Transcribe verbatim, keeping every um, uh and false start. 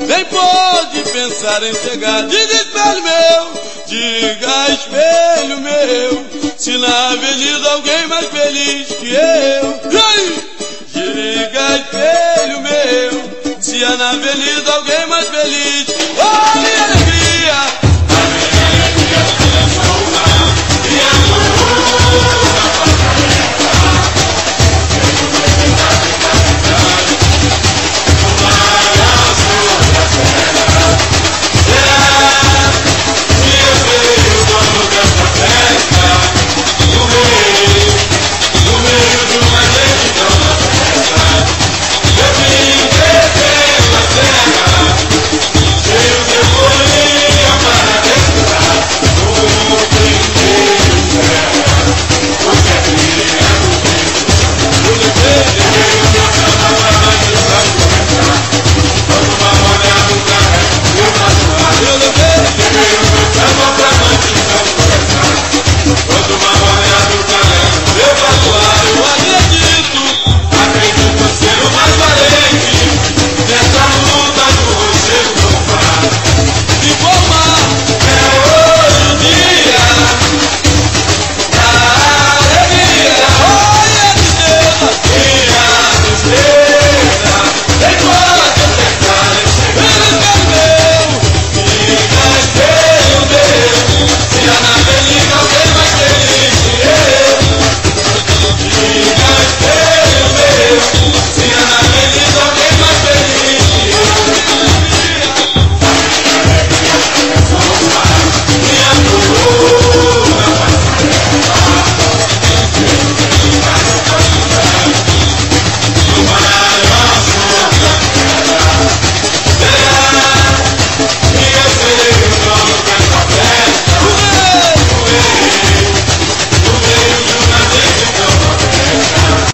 nem pode pensar em chegar. Diga espelho meu, diga espelho meu, se na avenida alguém mais feliz que eu. Diga espelho meu, se é na avenida alguém mais feliz. Olha!